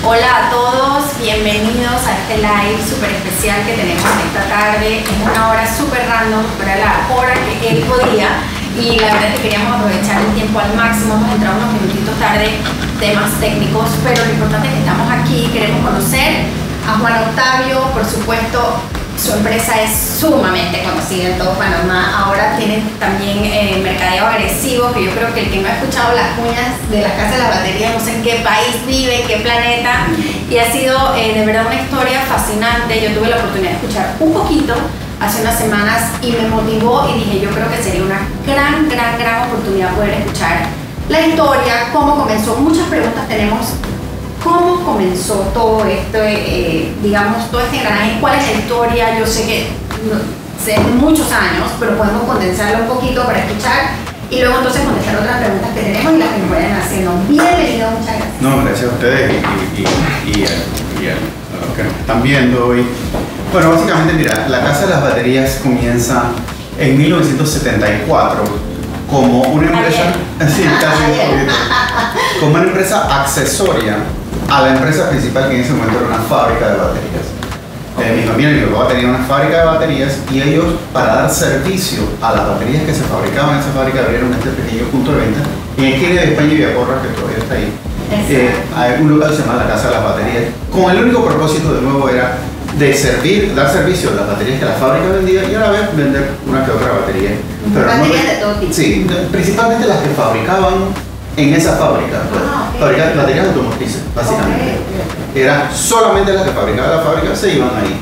Hola a todos, bienvenidos a este live súper especial que tenemos esta tarde. Es una hora súper random, pero la hora que él podía. Y la verdad es que queríamos aprovechar el tiempo al máximo. Hemos entrado unos minutitos tarde, temas técnicos, pero lo importante es que estamos aquí. Queremos conocer a Juan Octavio, por supuesto. Su empresa es sumamente conocida en todo Panamá. Ahora tiene también mercadeo agresivo, que yo creo que el que no ha escuchado las cuñas de las casas de las baterías, no sé en qué país vive, en qué planeta. Y ha sido de verdad una historia fascinante. Yo tuve la oportunidad de escuchar un poquito hace unas semanas y me motivó y dije, yo creo que sería una gran oportunidad poder escuchar la historia, cómo comenzó. Muchas preguntas tenemos. ¿Cómo comenzó todo esto, digamos, todo este engranaje? ¿Cuál es la historia? Yo sé que sé muchos años, pero podemos condensarlo un poquito para escuchar y luego entonces contestar otras preguntas que tenemos y las que nos vayan haciendo. Bienvenido, muchas gracias. No, gracias a ustedes y a los que nos están viendo hoy. Bueno, básicamente, mira, la Casa de las Baterías comienza en 1974 como una empresa, sí, como una empresa accesoria a la empresa principal, que en ese momento era una fábrica de baterías. Mi familia y mi papá tenían una fábrica de baterías y ellos, para dar servicio a las baterías que se fabricaban en esa fábrica, abrieron este pequeño punto de venta en esquina de España y Villaporra, que todavía está ahí. Hay un lugar que se llama la Casa de las Baterías, con el único propósito de nuevo era de dar servicio a las baterías que la fábrica vendía y a la vez vender una que otra batería. Pero baterías de todo tipo. Sí, principalmente las que fabricaban en esa fábrica, pues, fabricaban baterías automotrices, básicamente. Era solamente las que fabricaba la fábrica, se iban ahí,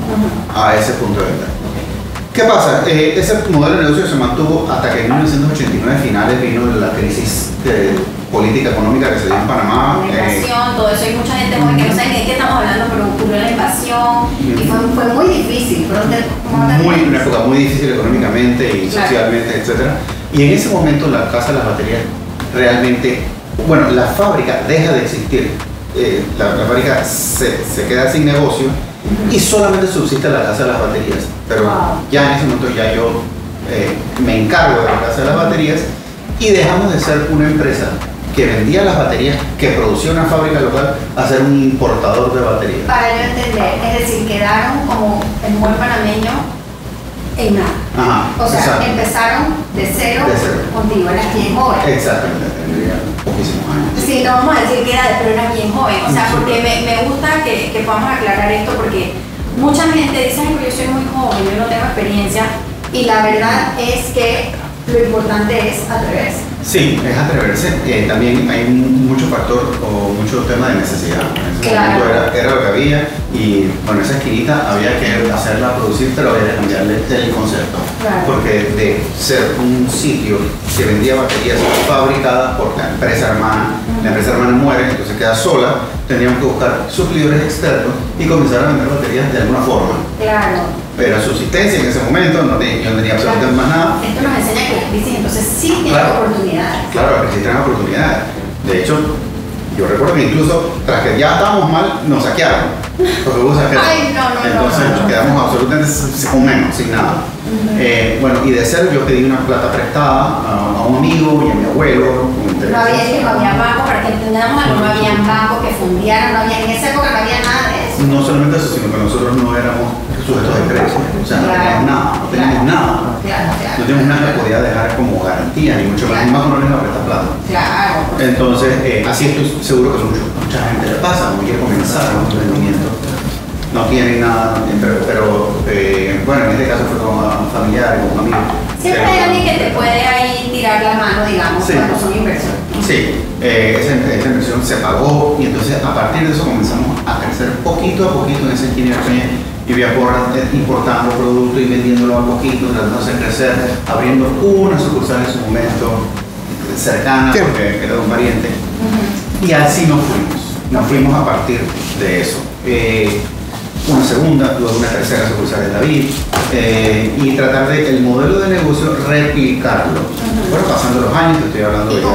a ese punto de venta. ¿Qué pasa? Ese modelo de negocio se mantuvo hasta que en 1989 finales vino la crisis política económica que se dio en Panamá. La invasión, todo eso. Hay mucha gente joven que no sabe ni de qué estamos hablando, pero ocurrió la invasión y fue muy difícil. Una época muy difícil económicamente y socialmente, etc. Y en ese momento la Casa de las Baterías realmente, bueno, la fábrica deja de existir. La fábrica se queda sin negocio y solamente subsiste la Casa de las Baterías. Pero ya en ese momento ya yo me encargo de la Casa de las Baterías y dejamos de ser una empresa que vendía las baterías, que producía una fábrica local, a ser un importador de baterías. Para yo entender, es decir, quedaron como en buen panameño en nada. Ajá, o sea, exacto. Empezaron de cero contigo, eras bien joven. Exactamente, tendría poquísimos años. Sí, no vamos a decir que era, pero eras bien joven. O sea, porque me gusta que podamos aclarar esto, porque mucha gente dice, ay, pero yo soy muy joven, yo no tengo experiencia, y la verdad es que lo importante es atreverse. Sí, es atreverse. También hay mucho factor o mucho tema de necesidad. En ese momento era lo que había y bueno, esa esquinita había que hacerla producir, pero había que cambiarle el concepto. Porque de ser un sitio que vendía baterías fabricadas por la empresa hermana muere, entonces queda sola, teníamos que buscar suplidores externos y comenzar a vender baterías de alguna forma. Pero subsistencia en ese momento, yo no tenía absolutamente más nada. Esto nos enseña que las crisis entonces sí tienen oportunidades. Claro, existen oportunidades. De hecho, yo recuerdo que incluso tras que ya estábamos mal, nos saquearon. Porque hubo saqueo. Entonces nos quedamos absolutamente con menos, sin nada. Bueno, y de ser yo pedí una plata prestada a un amigo y a mi abuelo. No había bancos, para que entendamos algo, no había bancos que fundieran, en esa época no había nada de eso. No solamente eso, sino que nosotros no éramos sujetos de crédito. O sea, no teníamos nada. No teníamos nada que podía dejar como garantía, ni mucho más. Más no les va a prestar plata. Entonces, así estoy seguro que mucha gente le pasa, no quiere comenzar un emprendimiento. No tienen nada, pero bueno, en este caso fue con un familiar, con un amigo. Siempre hay alguien que te puede ahí tirar la mano, digamos, cuando son inversiones. Sí, esa inversión se pagó y entonces a partir de eso comenzamos a crecer poquito a poquito en esa esquina de España y Villaporra, importando producto y vendiéndolo a poquito, tratando de hacer crecer, abriendo una sucursal en su momento cercana, porque era de un pariente. Y así nos fuimos a partir de eso. Una segunda, luego una tercera sucursal de David, y tratar de el modelo de negocio replicarlo. Bueno, pasando los años, te estoy hablando de...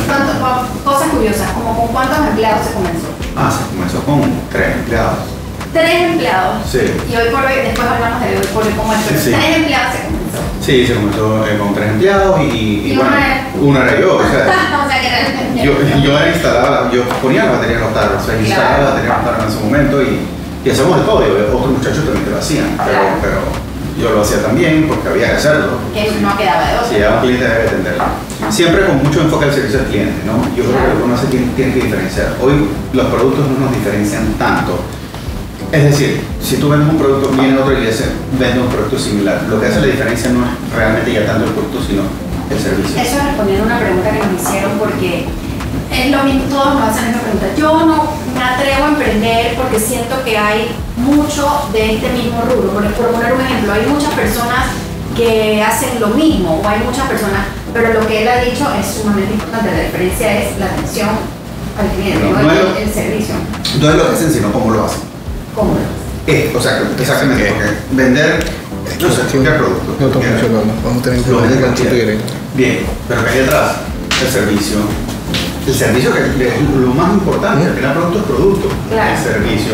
Cosas curiosas, como con cuántos empleados se comenzó. Se comenzó con 3 empleados. 3 empleados. Sí. Y hoy por hoy, después hablamos de hoy por hoy cómo es, pero Sí. 3 empleados se comenzó. Sí, se comenzó con 3 empleados y bueno, una una era yo. O sea, o sea que realmente. yo ponía la batería en los carros, o sea, instalaba la batería en los carros en ese momento y hacemos de todo. Y otros muchachos también lo hacían, pero yo lo hacía también porque había que hacerlo. Que no quedaba de otra. Si llegaba un cliente había que atenderlo. Siempre con mucho enfoque al servicio al cliente, ¿no? Yo creo que uno se tiene que diferenciar. Hoy los productos no nos diferencian tanto. Es decir, si tú vendes un producto, viene otro y vende un producto similar. Lo que hace la diferencia no es realmente ya tanto el producto, sino el servicio. Eso respondiendo a una pregunta que nos hicieron porque es lo mismo, todos nos hacen esa pregunta. Yo no me atrevo a emprender porque siento que hay mucho de este mismo rubro. Por poner un ejemplo, hay muchas personas que hacen lo mismo o hay muchas personas, pero lo que él ha dicho es sumamente importante. La diferencia es la atención al cliente, no el servicio. No es lo que hacen, sino cómo lo hacen. ¿Cómo lo hacen? O sea, exactamente, porque vender, no sé, cualquier producto. No está funcionando, vamos a tener que vender el que quieren. Bien, pero que hay detrás el servicio. El servicio que es lo más importante, el producto es producto. Claro. El servicio.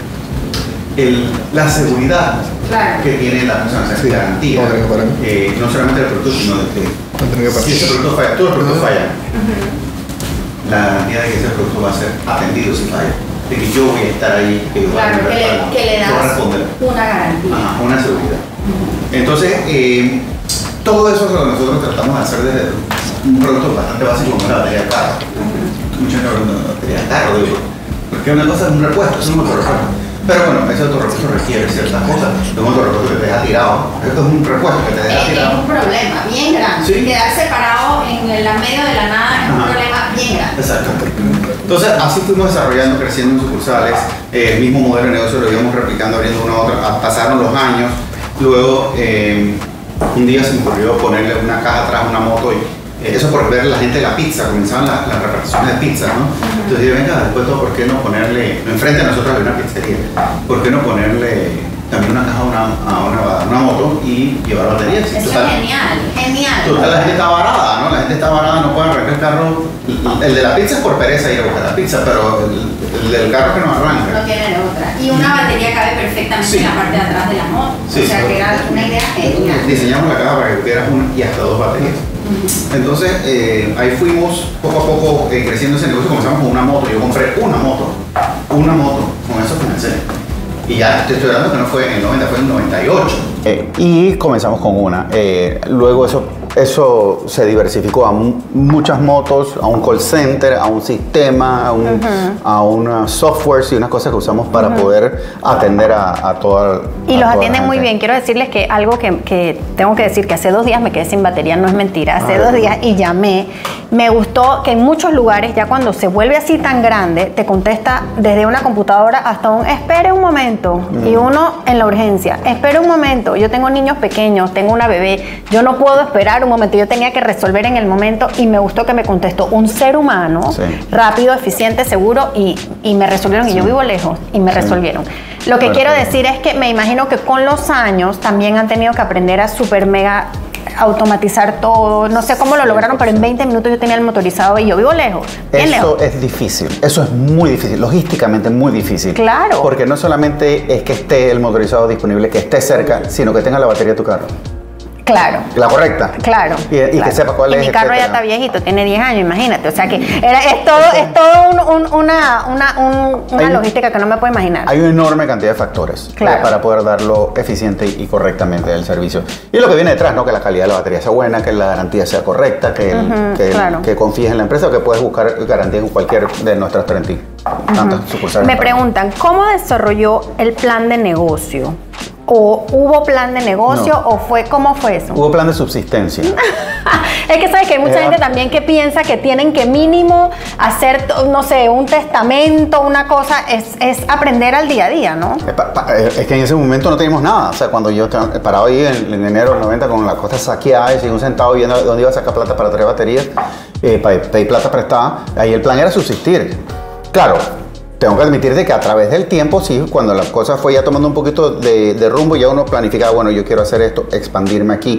La seguridad que tiene la persona, o sea, garantía. No solamente del producto, sino de que si ese producto falla, todos los productos fallan. La garantía de que ese producto va a ser atendido si falla. De que yo voy a estar ahí, que yo Claro, voy a que le das una garantía. Una seguridad. Entonces, todo eso es lo que nosotros tratamos de hacer desde un producto bastante básico como la batería de carro. Mucha gente habla de batería de carro, digo, porque una cosa es un repuesto, es un autorrepuesto. Pero bueno, ese autorrepuesto requiere ciertas cosas. Es un autorrepuesto que te deja tirado. Esto es un repuesto que te deja tirado. Es un problema bien grande. ¿Sí? Quedar separado en la medio de la nada es un problema bien grande. Exacto. Entonces, así fuimos desarrollando, creciendo en sucursales. El mismo modelo de negocio lo íbamos replicando, abriendo una a otra. Pasaron los años. Luego, un día se me ocurrió ponerle una caja atrás a una moto y eso por ver la gente de la pizza, comenzaban las reparticiones de pizza, ¿no? Entonces dije, venga, después todo, ¿por qué no ponerle, enfrente de nosotros había una pizzería, ¿por qué no ponerle también una caja a una moto y llevar baterías? Eso es genial, genial. Total, la gente está varada, ¿no? La gente está varada, no puede arrancar el carro. El de la pizza es por pereza ir a buscar la pizza, pero el del carro que no arranca. No tiene otra. Y una batería cabe perfectamente en la parte de atrás de la moto. Sí. O sea que era una idea genial. Diseñamos la caja para que tuviera una y hasta 2 baterías. Entonces, ahí fuimos poco a poco creciendo ese negocio. Comenzamos con una moto. Yo compré una moto, con eso comencé. Y ya te estoy hablando que no fue en el 90, fue en el 98. Y comenzamos con una. Luego eso se diversificó a muchas motos, a un call center, a un sistema, a un software y unas cosas que usamos para poder atender a toda. Y los atienden muy bien. Quiero decirles que algo que tengo que decir, que hace 2 días me quedé sin batería, no es mentira. Hace 2 días y llamé. Me gustó que en muchos lugares, ya cuando se vuelve así tan grande, te contesta desde una computadora hasta un espere un momento. Y uno en la urgencia, espere un momento. Yo tengo niños pequeños, tengo una bebé, yo no puedo esperar un momento. Yo tenía que resolver en el momento y me gustó que me contestó un ser humano, rápido, eficiente, seguro y me resolvieron. Y yo vivo lejos y me resolvieron. Lo que quiero decir es que me imagino que con los años también han tenido que aprender a super mega automatizar todo. No sé cómo lo lograron, pero en 20 minutos yo tenía el motorizado y yo vivo lejos. Eso es difícil, eso es muy difícil, logísticamente muy difícil. Claro. Porque no solamente es que esté el motorizado disponible, que esté cerca, sino que tenga la batería de tu carro. Claro. La correcta. Claro. Y que sepa cuál es. Mi carro ya está viejito, tiene 10 años, imagínate. O sea que es todo una logística que no me puedo imaginar. Hay una enorme cantidad de factores para poder darlo eficiente y correctamente el servicio. Y lo que viene detrás, ¿no? Que la calidad de la batería sea buena, que la garantía sea correcta, que confíes en la empresa o que puedes buscar garantía en cualquier de nuestras 30 tantas sucursales. Me preguntan, ¿cómo desarrolló el plan de negocio? ¿O hubo plan de negocio o cómo fue eso? Hubo plan de subsistencia. Es que sabes que hay mucha gente también que piensa que tienen que mínimo hacer, no sé, un testamento, una cosa, es aprender al día a día, ¿no? Es que en ese momento no teníamos nada. O sea, cuando yo paraba ahí en enero del 90 con la cosa saqueada y sin un centavo viendo dónde iba a sacar plata para traer baterías, para pedir plata prestada, ahí el plan era subsistir. Claro. Tengo que admitirte que a través del tiempo, sí, cuando la cosa fue ya tomando un poquito de rumbo, ya uno planificaba, bueno, yo quiero hacer esto, expandirme aquí.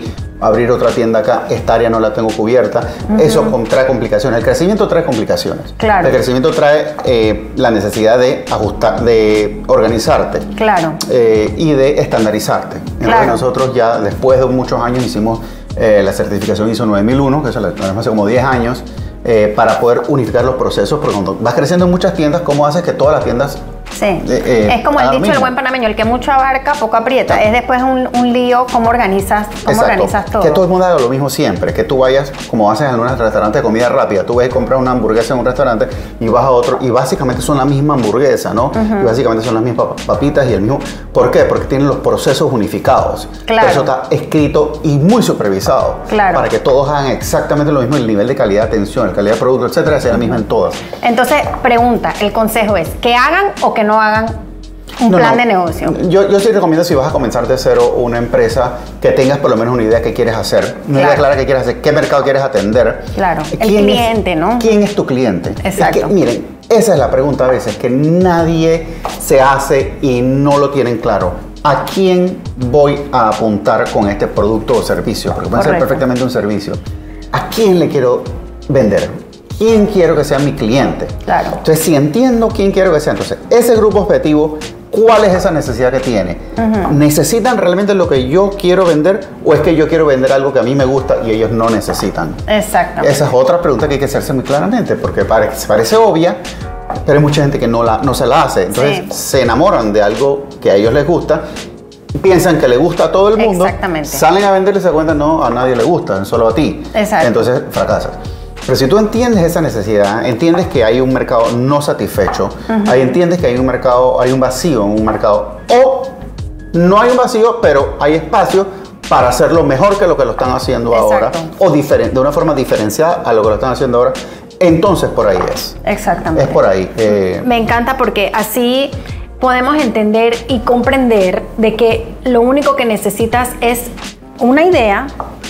abrir otra tienda acá, esta área no la tengo cubierta. Eso trae complicaciones. El crecimiento trae complicaciones. Claro. El crecimiento trae la necesidad de ajustar, de organizarte. Claro. Y de estandarizarte. Entonces Claro. nosotros ya después de muchos años hicimos la certificación ISO 9001, que eso la tenemos hace como 10 años, para poder unificar los procesos, porque cuando vas creciendo en muchas tiendas, ¿cómo haces que todas las tiendas... Sí, es como el hagan lo dicho del mismo? buen panameño, el que mucho abarca, poco aprieta. Es después un lío cómo organizas todo. Que todo el mundo haga lo mismo siempre, que tú vayas, como haces en un restaurante de comida rápida, tú vas y compras una hamburguesa en un restaurante y vas a otro, y básicamente son la misma hamburguesa, ¿no? Y básicamente son las mismas papitas y el mismo... ¿Por qué? Porque tienen los procesos unificados. Claro. Eso está escrito y muy supervisado. Claro. Para que todos hagan exactamente lo mismo, el nivel de calidad de atención, el calidad de producto, etcétera, sea la misma en todas. Entonces, pregunta, el consejo es, ¿que hagan o que no hagan un plan de negocio? Yo sí recomiendo, si vas a comenzar de cero una empresa, que tengas por lo menos una idea de qué quieres hacer, una idea clara que quieres hacer, qué mercado quieres atender. Claro, el cliente, ¿no? ¿Quién es tu cliente? Exacto. Es que, miren, esa es la pregunta a veces, que nadie se hace y no lo tienen claro. ¿A quién voy a apuntar con este producto o servicio? Porque puede ser perfectamente un servicio. ¿A quién le quiero vender? ¿Quién quiero que sea mi cliente? Claro. Entonces, si entiendo quién quiero que sea, entonces, ese grupo objetivo, ¿cuál es esa necesidad que tiene? ¿Necesitan realmente lo que yo quiero vender o es que yo quiero vender algo que a mí me gusta y ellos no necesitan? Exactamente. Esa es otra pregunta que hay que hacerse muy claramente, porque parece obvia, pero hay mucha gente que no se la hace. Entonces, se enamoran de algo que a ellos les gusta, piensan que le gusta a todo el mundo, salen a vender y se cuentan, no, a nadie le gusta, solo a ti. Exacto. Entonces, fracasas. Pero si tú entiendes esa necesidad, entiendes que hay un mercado no satisfecho, ahí entiendes que hay un mercado, hay un vacío en un mercado, o no hay un vacío, pero hay espacio para hacerlo mejor que lo que lo están haciendo ahora, o de una forma diferenciada a lo que lo están haciendo ahora, entonces por ahí es. Exactamente. Es por ahí. Me encanta porque así podemos entender y comprender de que lo único que necesitas es una idea,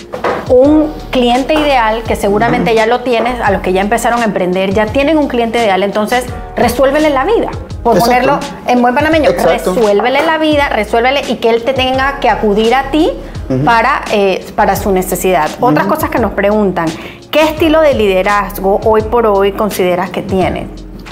un cliente ideal, que seguramente ya lo tienes, a los que ya empezaron a emprender, ya tienen un cliente ideal, entonces resuélvele la vida, por ponerlo en buen panameño, resuélvele la vida, resuélvele y que él te tenga que acudir a ti para su necesidad. Otras cosas que nos preguntan, ¿qué estilo de liderazgo hoy por hoy consideras que tiene?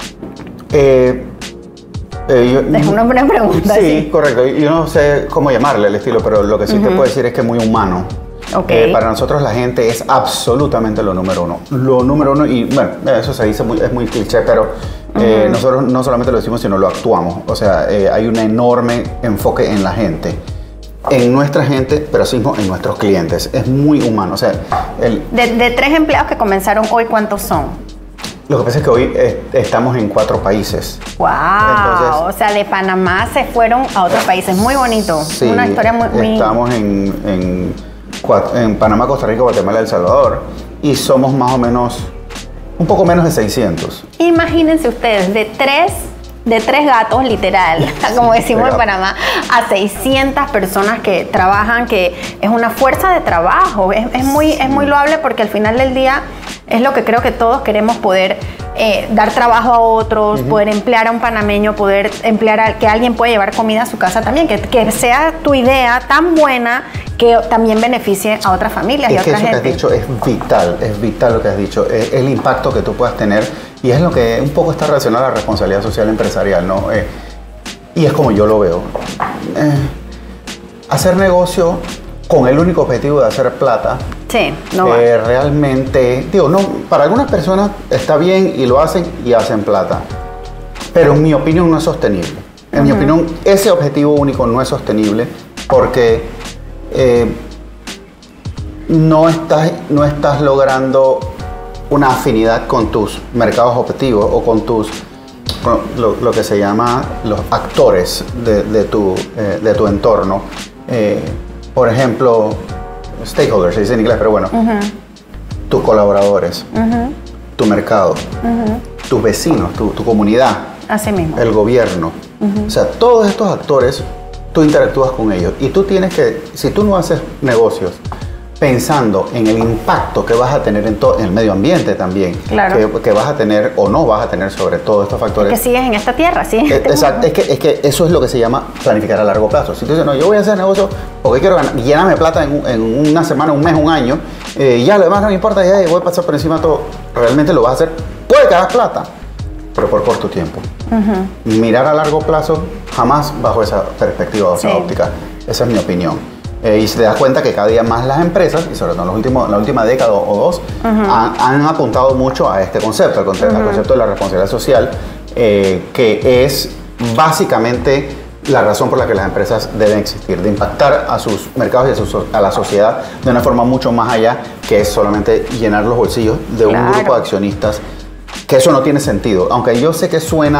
Es una buena pregunta. Sí, correcto. Yo no sé cómo llamarle el estilo, pero lo que sí te puedo decir es que es muy humano. Para nosotros la gente es absolutamente lo número uno. Lo número uno, y bueno, eso se dice, es muy cliché, pero nosotros no solamente lo decimos, sino lo actuamos. O sea, hay un enorme enfoque en la gente. En nuestra gente, pero así mismo en nuestros clientes. Es muy humano. O sea, de 3 empleados que comenzaron hoy, ¿cuántos son? Lo que pasa es que hoy estamos en 4 países. ¡Wow! Entonces, o sea, de Panamá se fueron a otros países. Muy bonito. Sí, una historia muy... Estamos en Panamá, Costa Rica, Guatemala, El Salvador. Y somos más o menos, un poco menos de 600. Imagínense ustedes, de tres gatos, literal, como decimos en Panamá, a 600 personas que trabajan, que es una fuerza de trabajo. Es muy loable porque al final del día es lo que creo que todos queremos, poder dar trabajo a otros, poder emplear a un panameño, poder emplear que alguien pueda llevar comida a su casa también, que sea tu idea tan buena que también beneficie a otras familias y a otra gente. Es que eso que has dicho es vital lo que has dicho, es el impacto que tú puedas tener y es lo que un poco está relacionado a la responsabilidad social empresarial, ¿no? Y es como yo lo veo. Hacer negocio con el único objetivo de hacer plata. Sí, no realmente, digo, no, para algunas personas está bien y lo hacen y hacen plata, pero en mi opinión no es sostenible. En mi opinión, ese objetivo único no es sostenible porque no estás logrando una afinidad con tus mercados objetivos o con lo que se llama los actores de tu entorno. Por ejemplo, stakeholders, se dice en inglés, pero bueno, tus colaboradores, tu mercado, tus vecinos, tu comunidad, así mismo, el gobierno. O sea, todos estos actores, tú interactúas con ellos y tú tienes que, si tú no haces negocios pensando en el impacto que vas a tener en el medio ambiente también, Claro. que vas a tener o no vas a tener sobre todos estos factores. Que sigues en esta tierra, sí. Exacto, es que eso es lo que se llama planificar a largo plazo. Si tú dices, no, yo voy a hacer negocio porque quiero ganar, llenarme plata en una semana, un mes, un año, ya lo demás no me importa, ya voy a pasar por encima de todo, realmente lo vas a hacer, puede que hagas plata, pero por corto tiempo. Mirar a largo plazo, jamás bajo esa perspectiva o esa óptica. Esa es mi opinión. Y si te das cuenta que cada día más las empresas, y sobre todo en la última década o dos, han apuntado mucho a este concepto, al concepto de la responsabilidad social, que es básicamente la razón por la que las empresas deben existir, de impactar a sus mercados y a la sociedad de una forma mucho más allá que es solamente llenar los bolsillos de un grupo de accionistas, que eso no tiene sentido. Aunque yo sé que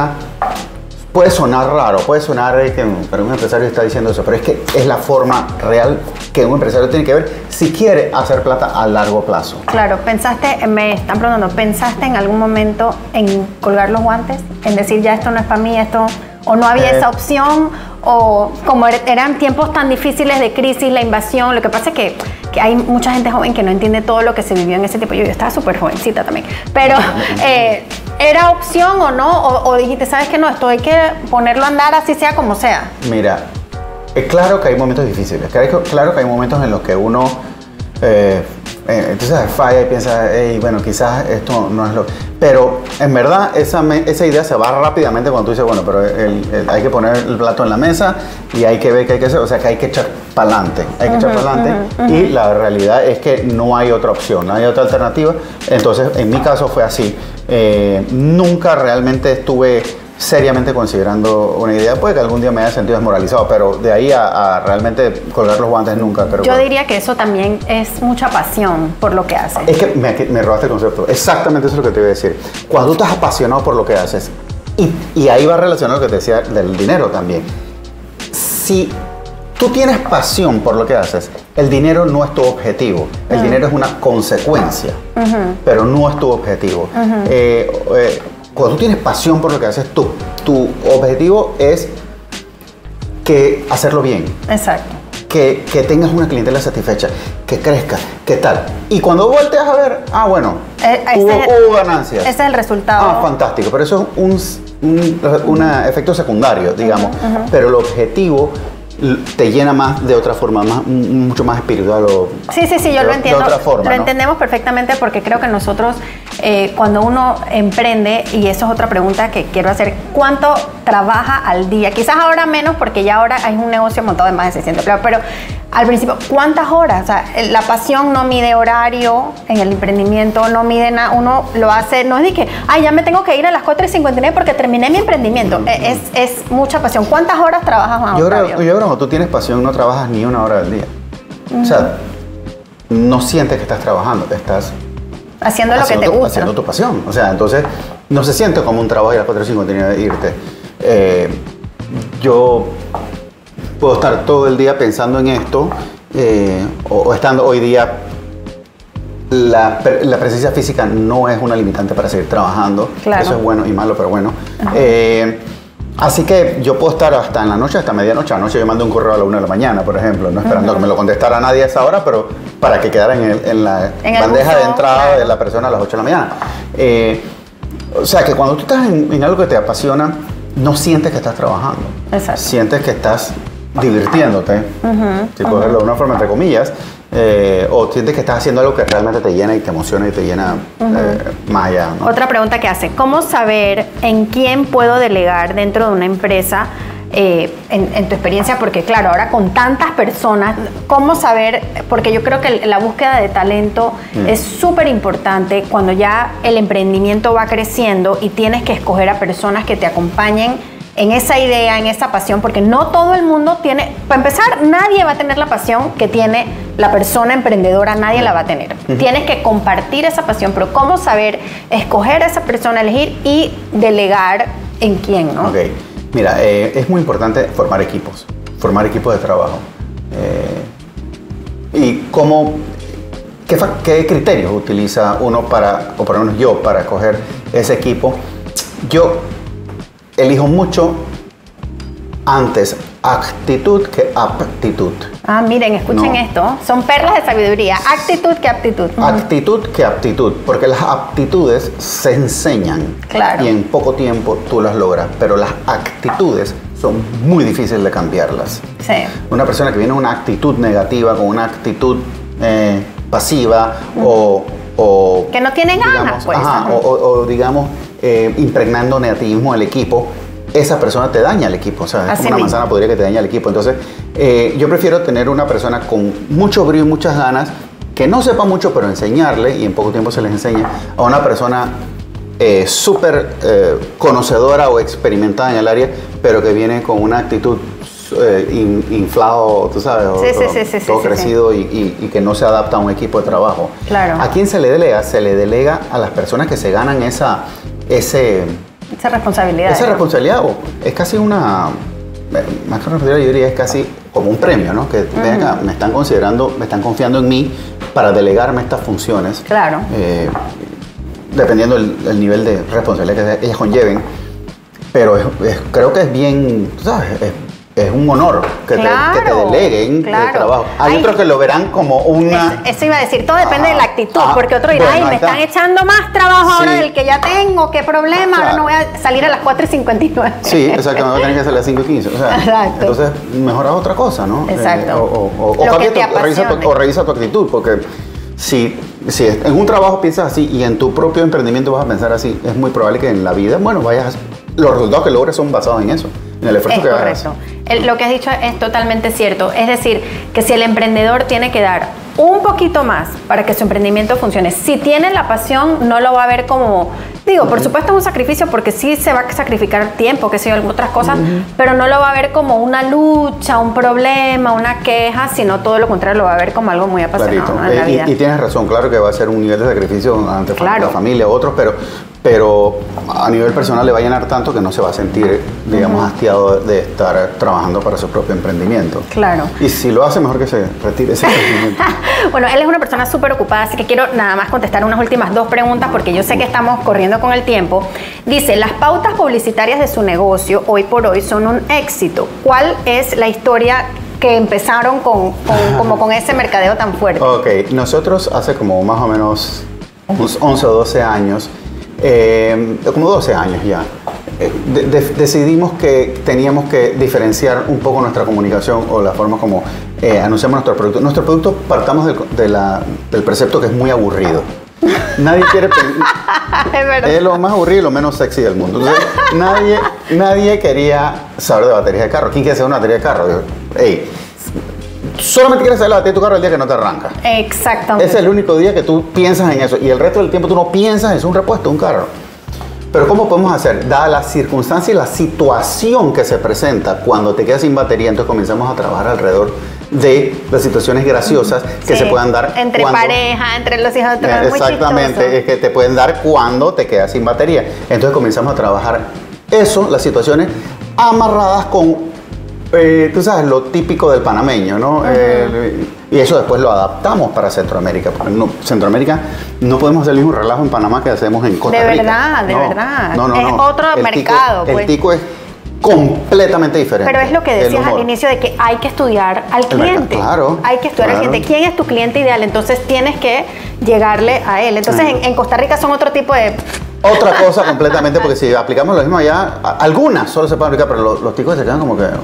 puede sonar raro, puede sonar que pero un empresario está diciendo eso, pero es que es la forma real que un empresario tiene que ver si quiere hacer plata a largo plazo. Claro, me están preguntando, ¿pensaste en algún momento en colgar los guantes? En decir, ya esto no es para mí, o no había esa opción, o como eran tiempos tan difíciles de crisis, la invasión, lo que pasa es que hay mucha gente joven que no entiende todo lo que se vivió en ese tiempo. Yo estaba súper jovencita también, pero ¿era opción o no? O dijiste, ¿sabes qué? No, esto hay que ponerlo a andar así sea como sea. Mira, es claro que hay momentos difíciles, claro que hay momentos en los que uno entonces falla y piensa, hey, bueno, quizás esto no es lo... Pero en verdad esa idea se va rápidamente cuando tú dices, bueno, pero hay que poner el plato en la mesa y hay que ver qué hay que hacer, o sea que hay que echar para adelante, y la realidad es que no hay otra opción, no hay otra alternativa. Entonces en mi caso fue así, nunca realmente estuve seriamente considerando una idea, puede que algún día me haya sentido desmoralizado, pero de ahí a realmente colgar los guantes nunca. Yo diría que eso también es mucha pasión por lo que haces. Es que me robaste el concepto, exactamente eso es lo que te iba a decir. Cuando tú estás apasionado por lo que haces, y ahí va relacionado lo que te decía del dinero también. Si tú tienes pasión por lo que haces, el dinero no es tu objetivo, el dinero es una consecuencia, pero no es tu objetivo. Cuando tú tienes pasión por lo que haces, tu objetivo es hacerlo bien. Exacto. Que tengas una clientela satisfecha, que crezca, ¿qué tal? Y cuando volteas a ver, bueno, hubo ganancias. Ese es el resultado. Fantástico, pero eso es un efecto secundario, digamos. Pero el objetivo te llena más de otra forma, mucho más espiritual. Sí, yo lo entiendo. De otra forma, lo entendemos perfectamente porque creo que nosotros, cuando uno emprende, y eso es otra pregunta que quiero hacer, ¿cuánto trabaja al día? Quizás ahora menos porque ya ahora hay un negocio montado de más de 600 empleados, pero al principio, ¿cuántas horas? O sea, la pasión no mide horario en el emprendimiento, no mide nada, uno lo hace, no es de que, ya me tengo que ir a las 4:59 porque terminé mi emprendimiento. Es mucha pasión. ¿Cuántas horas trabajas más? Yo creo que cuando tú tienes pasión no trabajas ni una hora al día. O sea, no sientes que estás trabajando, estás haciendo lo que te gusta. Haciendo tu pasión. O sea, entonces no se siente como un trabajo ir a las 4:59 e irte. Yo puedo estar todo el día pensando en esto, o estando hoy día, la presencia física no es una limitante para seguir trabajando. Claro. Eso es bueno y malo, pero bueno. Así que yo puedo estar hasta en la noche, hasta medianoche. Anoche yo mandé un correo a la 1 de la mañana, por ejemplo, no esperando que me lo contestara nadie a esa hora, pero para que quedara en la bandeja de entrada de la persona a las 8 de la mañana. O sea que cuando tú estás en algo que te apasiona, no sientes que estás trabajando. Exacto. Sientes que estás divirtiéndote, si cogerlo de una forma entre comillas, o sientes que estás haciendo algo que realmente te llena y te emociona y te llena más allá, ¿no? Otra pregunta que hace, ¿cómo saber en quién puedo delegar dentro de una empresa en tu experiencia? Porque claro, ahora con tantas personas, ¿cómo saber? Porque yo creo que la búsqueda de talento es súper importante cuando ya el emprendimiento va creciendo y tienes que escoger a personas que te acompañen en esa idea, en esa pasión, porque no todo el mundo tiene, para empezar, nadie va a tener la pasión que tiene la persona emprendedora, nadie la va a tener. Tienes que compartir esa pasión, pero ¿cómo saber escoger a esa persona, elegir y delegar en quién, no? Ok, mira, es muy importante formar equipos de trabajo. ¿Y qué criterios utiliza uno o por lo menos yo, para escoger ese equipo? Yo elijo mucho antes actitud que aptitud. Ah, miren, escuchen No. esto. Son perlas de sabiduría. Actitud que aptitud. Actitud que aptitud, porque las aptitudes se enseñan Claro. y en poco tiempo tú las logras, pero las actitudes son muy difíciles de cambiarlas. Sí. Una persona que viene con una actitud negativa, con una actitud pasiva o Que no tiene ganas, pues. ajá, o digamos impregnando negativismo al equipo, esa persona te daña al equipo. O sea, es Así como una mismo. manzana podría que te daña al equipo. Entonces, yo prefiero tener una persona con mucho brillo y muchas ganas, que no sepa mucho, pero enseñarle, y en poco tiempo se les enseña, a una persona súper conocedora o experimentada en el área, pero que viene con una actitud inflado, tú sabes, Sí, todo sí, crecido y que no se adapta a un equipo de trabajo. Claro. ¿A quién se le delega? Se le delega a las personas que se ganan esa responsabilidad. esa ¿no? responsabilidad. Es casi una, más que una responsabilidad, yo diría es casi como un premio, ¿no? Que ven acá, me están considerando, me están confiando en mí para delegarme estas funciones. Claro. Dependiendo del nivel de responsabilidad que ellas conlleven. Pero creo que es bien, tú sabes, es un honor que, Claro, te deleguen claro. el trabajo. Hay otros que lo verán como una... Eso iba a decir, todo depende de la actitud, porque otro dirá, bueno, ay, me ahí está. están echando más trabajo ahora Sí. del que ya tengo, qué problema, ahora Claro. no voy a salir a las 4:59. Sí, exactamente, va a tener que hacer las 5:15. O sea, Exacto. entonces mejora otra cosa, ¿no? Exacto. O Lo cambia que te apasione. revisa tu actitud, porque si en un trabajo piensas así y en tu propio emprendimiento vas a pensar así, es muy probable que en la vida, bueno, los resultados que logres son basados en eso, en el esfuerzo Es que hagas. correcto. Lo que has dicho es totalmente cierto. Es decir, que si el emprendedor tiene que dar un poquito más para que su emprendimiento funcione, si tiene la pasión, no lo va a ver como, digo, por supuesto es un sacrificio porque sí se va a sacrificar tiempo, que sé yo, otras cosas, pero no lo va a ver como una lucha, un problema, una queja, sino todo lo contrario, lo va a ver como algo muy apasionado, ¿no? En la vida. Y tienes razón, claro que va a ser un nivel de sacrificio ante Claro. la familia, otros, pero a nivel personal le va a llenar tanto que no se va a sentir, digamos, hastiado de estar trabajando para su propio emprendimiento. Claro. Y si lo hace, mejor que se retire ese emprendimiento. Bueno, él es una persona súper ocupada, así que quiero nada más contestar unas últimas 2 preguntas porque yo sé que estamos corriendo con el tiempo. Dice, las pautas publicitarias de su negocio hoy por hoy son un éxito. ¿Cuál es la historia que empezaron como con ese mercadeo tan fuerte? Ok, nosotros hace como más o menos unos 11 o 12 años, como 12 años ya, decidimos que teníamos que diferenciar un poco nuestra comunicación o la forma como anunciamos nuestro producto. Nuestro producto partamos del precepto que es muy aburrido. Nadie quiere... Es verdad. Es lo más aburrido y lo menos sexy del mundo. Entonces, nadie quería saber de baterías de carro. ¿Quién quiere saber una batería de carro? Yo, hey, solamente quieres saber la batería de tu carro el día que no te arranca. Exactamente. Ese es el único día que tú piensas en eso y el resto del tiempo tú no piensas en un repuesto de un carro. Pero ¿cómo podemos hacer? Dada la circunstancia y la situación que se presenta cuando te quedas sin batería, entonces comenzamos a trabajar alrededor de las situaciones graciosas que Sí, se puedan dar entre pareja, entre los hijos de otro. Exactamente, es que te pueden dar cuando te quedas sin batería. Entonces comenzamos a trabajar eso, las situaciones amarradas con tú sabes, lo típico del panameño, ¿no? Y eso después lo adaptamos para Centroamérica. Centroamérica no podemos hacer el mismo relajo en Panamá que hacemos en Costa Rica. De verdad. No. Es otro mercado. El tico es completamente diferente. Pero es lo que El decías al humor. inicio de que hay que estudiar al cliente. Claro, Hay que estudiar al claro. cliente. ¿Quién es tu cliente ideal? Entonces tienes que llegarle a él. Entonces en Costa Rica son otro tipo de... Otra cosa completamente, porque si aplicamos lo mismo allá, algunas solo se pueden aplicar, pero los ticos se quedan como que...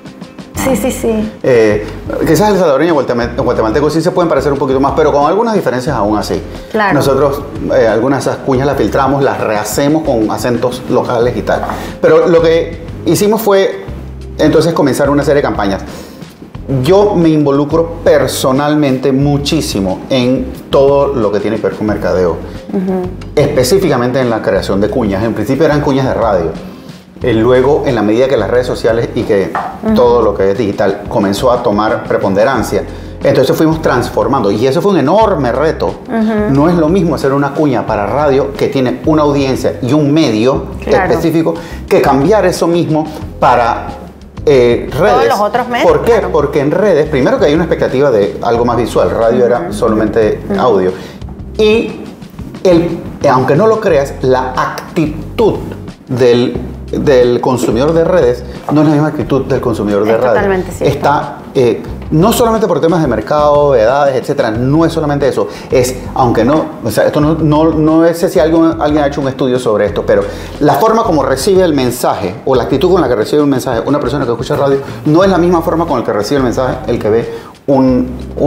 Sí. Quizás el salvadoreño o el guatemalteco sí se pueden parecer un poquito más, pero con algunas diferencias aún así. Claro. Nosotros algunas de esas cuñas las filtramos, las rehacemos con acentos locales y tal. Pero lo que hicimos fue entonces comenzar una serie de campañas. Yo me involucro personalmente muchísimo en todo lo que tiene que ver con mercadeo, específicamente en la creación de cuñas. En principio eran cuñas de radio. Luego, en la medida que las redes sociales y que todo lo que es digital comenzó a tomar preponderancia, entonces fuimos transformando. Y eso fue un enorme reto. No es lo mismo hacer una cuña para radio que tiene una audiencia y un medio específico que cambiar eso mismo para redes. Todos los otros medios. ¿Por qué? Claro. Porque en redes, primero que hay una expectativa de algo más visual. Radio era solamente audio. Y aunque no lo creas, la actitud del del consumidor de redes no es la misma actitud del consumidor de radio. Totalmente cierto. Está, no solamente por temas de mercado, de edades, etcétera, no es solamente eso. Es, aunque no, o sea, esto no sé si alguien ha hecho un estudio sobre esto, pero la forma como recibe el mensaje o la actitud con la que recibe un mensaje una persona que escucha radio no es la misma forma con la que recibe el mensaje el que ve un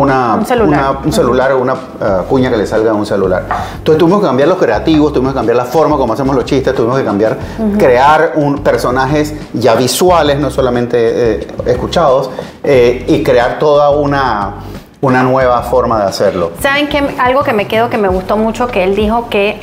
celular o una cuña que le salga a un celular. Entonces tuvimos que cambiar los creativos, tuvimos que cambiar la forma como hacemos los chistes, tuvimos que cambiar, crear personajes ya visuales, no solamente escuchados, y crear toda una nueva forma de hacerlo. ¿Saben qué? Algo que me quedó que me gustó mucho, que él dijo que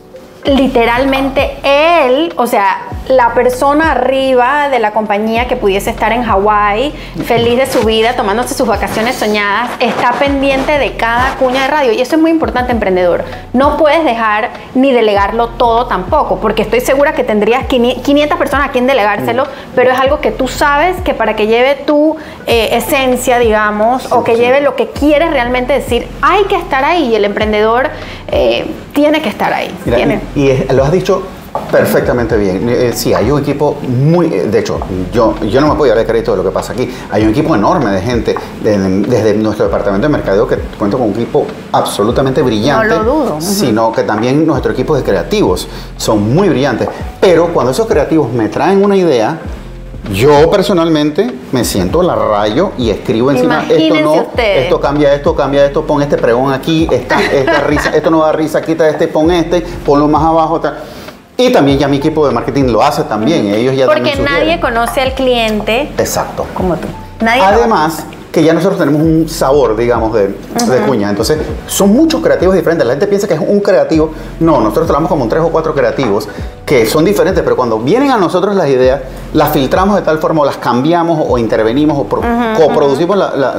literalmente él, o sea, la persona arriba de la compañía que pudiese estar en Hawái, feliz de su vida, tomándose sus vacaciones soñadas, está pendiente de cada cuña de radio. Y eso es muy importante, emprendedor. No puedes dejar ni delegarlo todo tampoco, porque estoy segura que tendrías 500 personas a quien delegárselo, pero es algo que tú sabes que para que lleve tu esencia, digamos, o que lleve lo que quieres realmente decir, hay que estar ahí. Y el emprendedor tiene que estar ahí. Mira, y lo has dicho perfectamente bien. Sí, hay un equipo muy... De hecho, yo no me puedo dar crédito de lo que pasa aquí. Hay un equipo enorme de gente desde nuestro departamento de mercadeo que cuenta con un equipo absolutamente brillante. No lo dudo. Sino que también nuestro equipo de creativos son muy brillantes. Pero cuando esos creativos me traen una idea, yo personalmente me siento, la rayo y escribo encima. Esto cambia esto, pon este pregón aquí, esta risa, esto no da risa, quita este, pon este, ponlo más abajo, tal. Y también ya mi equipo de marketing lo hace también. Ellos ya porque nadie conoce al cliente. Exacto. Como tú. Nadie. Además, que ya nosotros tenemos un sabor, digamos, de cuña. Entonces, son muchos creativos diferentes. La gente piensa que es un creativo. No, nosotros trabajamos como 3 o 4 creativos que son diferentes, pero cuando vienen a nosotros las ideas, las filtramos de tal forma, o las cambiamos, o intervenimos, o coproducimos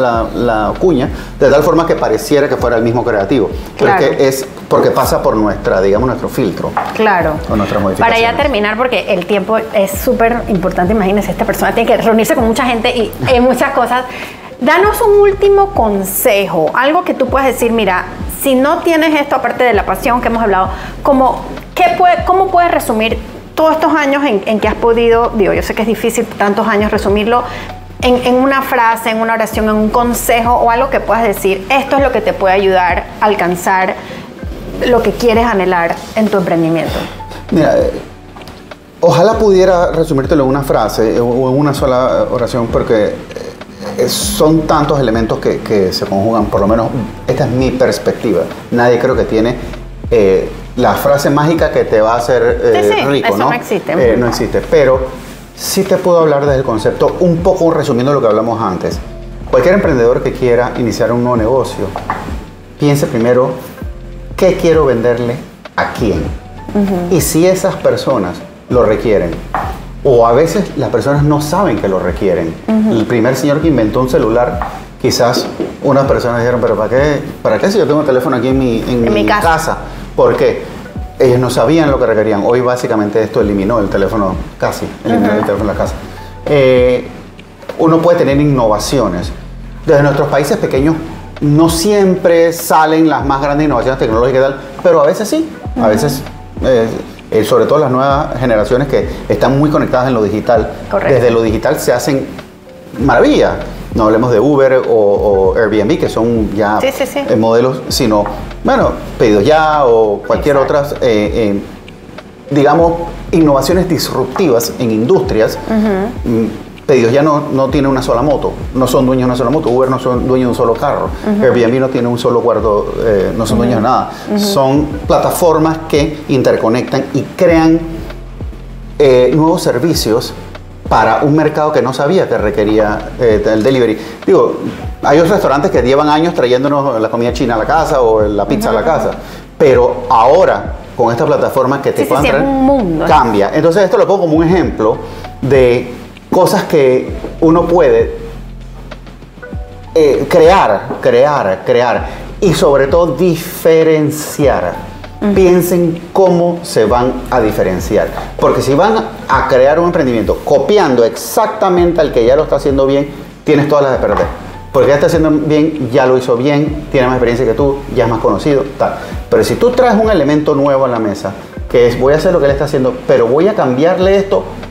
la cuña, de tal forma que pareciera que fuera el mismo creativo. Claro. Pero es porque pasa por nuestro filtro. Claro. O nuestras modificaciones. Para ya terminar, porque el tiempo es súper importante. Imagínense, esta persona tiene que reunirse con mucha gente y muchas cosas. Danos un último consejo, algo que tú puedas decir, mira, si no tienes esto, aparte de la pasión que hemos hablado, ¿cómo puedes resumir todos estos años en que has podido, digo, yo sé que es difícil tantos años resumirlo, en una frase, en una oración, en un consejo o algo que puedas decir, esto es lo que te puede ayudar a alcanzar lo que quieres anhelar en tu emprendimiento? Mira, ojalá pudiera resumírtelo en una frase o en una sola oración, porque son tantos elementos que se conjugan, por lo menos esta es mi perspectiva. Nadie creo que tiene la frase mágica que te va a hacer rico, eso ¿no? No existe. No existe, pero sí te puedo hablar desde el concepto, un poco resumiendo lo que hablamos antes. Cualquier emprendedor que quiera iniciar un nuevo negocio, piense primero, ¿qué quiero venderle a quién? Y si esas personas lo requieren, o a veces las personas no saben que lo requieren. El primer señor que inventó un celular, quizás unas personas dijeron, pero ¿para qué si yo tengo un teléfono aquí en mi casa? ¿Por qué? Ellos no sabían lo que requerían. Hoy básicamente esto eliminó el teléfono, eliminó el teléfono en la casa. Uno puede tener innovaciones. Desde nuestros países pequeños no siempre salen las más grandes innovaciones tecnológicas y tal, pero a veces sí, a veces... sobre todo las nuevas generaciones que están muy conectadas en lo digital. Correcto. Desde lo digital se hacen maravillas. No hablemos de Uber o Airbnb, que son ya modelos, sino, bueno, pedidos ya o cualquier otra, digamos, innovaciones disruptivas en industrias. Pedidos ya no tiene una sola moto, no son dueños de una sola moto. Uber no son dueños de un solo carro. Airbnb no tiene un solo cuarto, no son dueños de nada. Son plataformas que interconectan y crean nuevos servicios para un mercado que no sabía que requería el delivery. Digo, hay otros restaurantes que llevan años trayéndonos la comida china a la casa o la pizza a la casa, pero ahora con esta plataforma que te puedan traer, un mundo, cambia. Entonces esto lo pongo como un ejemplo de cosas que uno puede crear y sobre todo diferenciar. Piensen cómo se van a diferenciar, porque si van a crear un emprendimiento copiando exactamente al que ya lo está haciendo bien, tienes todas las de perder, porque ya está haciendo bien, ya lo hizo bien, tiene más experiencia que tú, ya es más conocido, tal. Pero si tú traes un elemento nuevo a la mesa, que es voy a hacer lo que él está haciendo, pero voy a cambiarle esto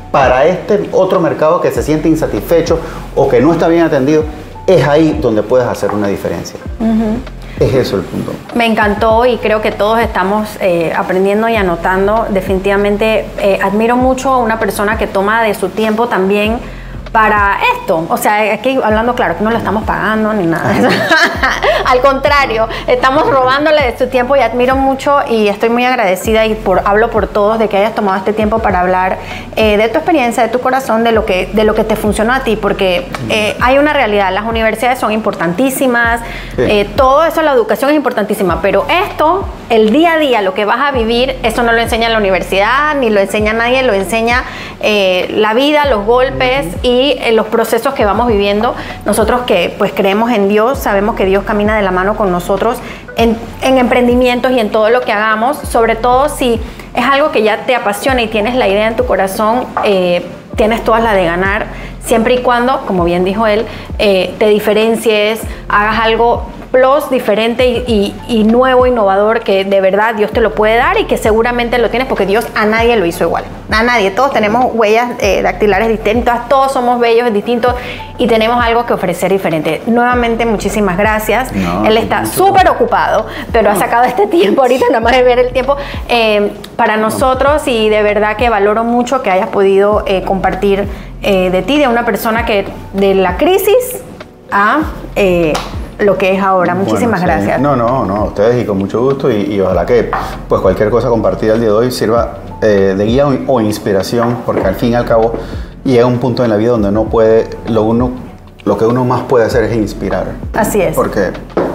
para este otro mercado que se siente insatisfecho o que no está bien atendido, es ahí donde puedes hacer una diferencia. Es eso el punto. Me encantó y creo que todos estamos aprendiendo y anotando. Definitivamente admiro mucho a una persona que toma de su tiempo también para esto. O sea, aquí hablando claro, que no lo estamos pagando ni nada. Al contrario, estamos robándole de su tiempo y admiro mucho y estoy muy agradecida y hablo por todos de que hayas tomado este tiempo para hablar de tu experiencia, de tu corazón, de lo que te funcionó a ti, porque hay una realidad, las universidades son importantísimas, todo eso, la educación es importantísima, pero esto, el día a día, lo que vas a vivir, eso no lo enseña la universidad, ni lo enseña nadie, lo enseña la vida, los golpes y los procesos que vamos viviendo. Nosotros que pues creemos en Dios, sabemos que Dios camina de la mano con nosotros en emprendimientos y en todo lo que hagamos, sobre todo si es algo que ya te apasiona y tienes la idea en tu corazón, tienes todas las de ganar, siempre y cuando, como bien dijo él, te diferencies, hagas algo plus, diferente y nuevo, innovador, que de verdad Dios te lo puede dar y que seguramente lo tienes porque Dios a nadie lo hizo igual. A nadie. Todos tenemos huellas dactilares distintas, todos somos bellos, distintos y tenemos algo que ofrecer diferente. Nuevamente, muchísimas gracias. Él está súper ocupado, pero ha sacado este tiempo ahorita, nada más de ver el tiempo, para nosotros y de verdad que valoro mucho que hayas podido compartir de ti, de una persona que de la crisis a lo que es ahora. Muchísimas gracias. No, ustedes y con mucho gusto y ojalá que pues cualquier cosa compartida el día de hoy sirva de guía o inspiración, porque al fin y al cabo llega un punto en la vida donde no puede, lo que uno más puede hacer es inspirar. Así es. Porque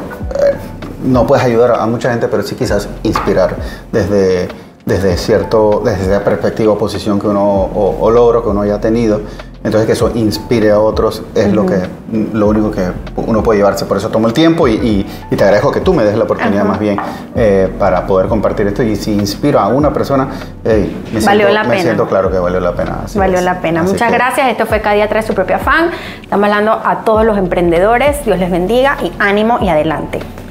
no puedes ayudar a mucha gente, pero sí quizás inspirar desde la perspectiva o posición que uno o logro que uno haya tenido. Entonces que eso inspire a otros es lo único que uno puede llevarse. Por eso tomo el tiempo y te agradezco que tú me des la oportunidad más bien para poder compartir esto. Y si inspiro a una persona, me siento claro que valió la pena. Valió la pena. Muchas gracias. Esto fue Cada Día Trae Su Propio Afán. Estamos hablando a todos los emprendedores. Dios les bendiga y ánimo y adelante.